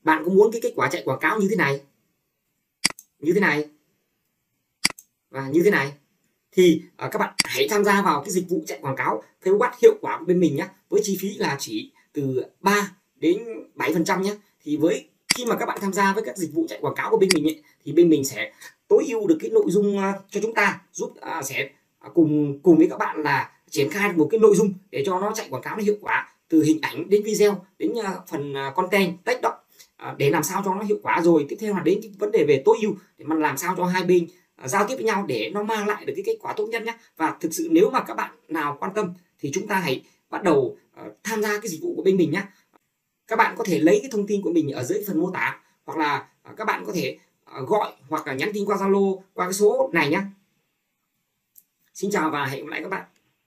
bạn có muốn cái kết quả chạy quảng cáo như thế này và như thế này, thì các bạn hãy tham gia vào cái dịch vụ chạy quảng cáo Facebook Ads hiệu quả của bên mình nhé, với chi phí là chỉ từ 3 đến 7% nhé. Thì khi mà các bạn tham gia với các dịch vụ chạy quảng cáo của bên mình ấy, thì bên mình sẽ tối ưu được cái nội dung cho chúng ta, giúp sẽ cùng với các bạn là triển khai một cái nội dung để cho nó chạy quảng cáo nó hiệu quả, từ hình ảnh đến video đến phần content text đó, để làm sao cho nó hiệu quả. Rồi tiếp theo là đến cái vấn đề về tối ưu để mà làm sao cho hai bên giao tiếp với nhau để nó mang lại được cái kết quả tốt nhất nhé. Và thực sự nếu mà các bạn nào quan tâm thì chúng ta hãy bắt đầu tham gia cái dịch vụ của bên mình nhé. Các bạn có thể lấy cái thông tin của mình ở dưới phần mô tả, hoặc là các bạn có thể gọi hoặc là nhắn tin qua Zalo qua cái số này nhé. Xin chào và hẹn gặp lại các bạn.